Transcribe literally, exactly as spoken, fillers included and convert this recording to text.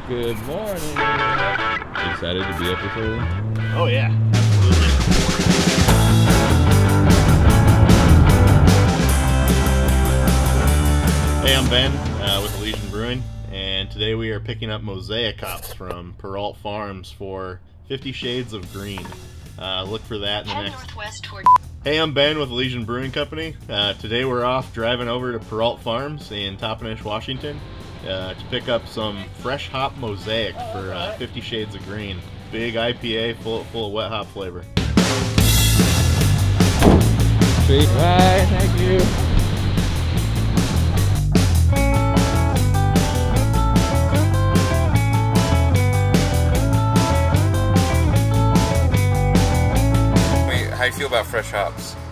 Good morning. Excited to be up this early? Oh yeah, absolutely. Hey, I'm Ben uh, with Elysian Brewing, and today we are picking up Mosaic hops from Perrault Farms for fifty shades of green. Uh, look for that in the Head next... northwest toward... Hey, I'm Ben with Elysian Brewing Company. Uh, today we're off driving over to Perrault Farms in Toppenish, Washington uh, to pick up some fresh hop Mosaic for uh, fifty shades of green. Big I P A full, full of wet hop flavor. Sweet, bye, thank you. How do you feel about fresh hops?